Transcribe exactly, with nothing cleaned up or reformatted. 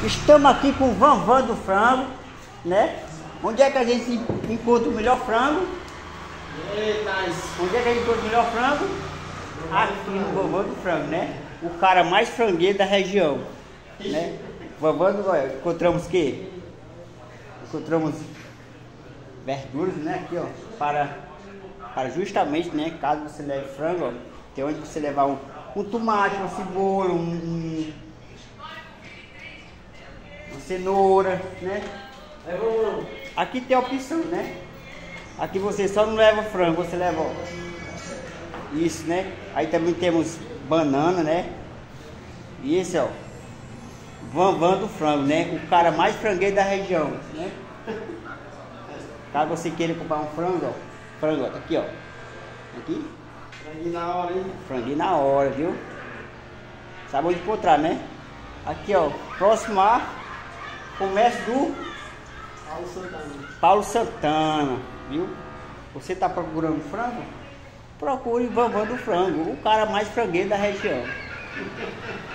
Estamos aqui com o Vanvan do Frango, né? Onde é que a gente encontra o melhor frango? Eita. Onde é que a gente encontra o melhor frango? Aqui no Vanvan do Frango, né? O cara mais frangueiro da região, né? Vanvan do Goiás. Encontramos o quê? Encontramos verduras, né? Aqui, ó, para, para justamente, né? Caso você leve frango, ó, tem onde você levar um, um tomate, uma cebola, um, um uma cenoura, né? Aqui tem a opção, né? Aqui você só não leva frango, você leva, ó, isso, né? Aí também temos banana, né? E esse, ó, Vanvan do Frango, né? O cara mais frangueiro da região, né? Caso você queira comprar um frango, ó, frango, ó, tá aqui, ó. Aqui. Franguinho na hora, hein? Franguinho na hora, viu? Sabe onde encontrar, né? Aqui, ó, próximo a comércio do Paulo Santana. Paulo Santana, viu? Você tá procurando frango? Procure o Vanvan do Frango, o cara mais frangueiro da região.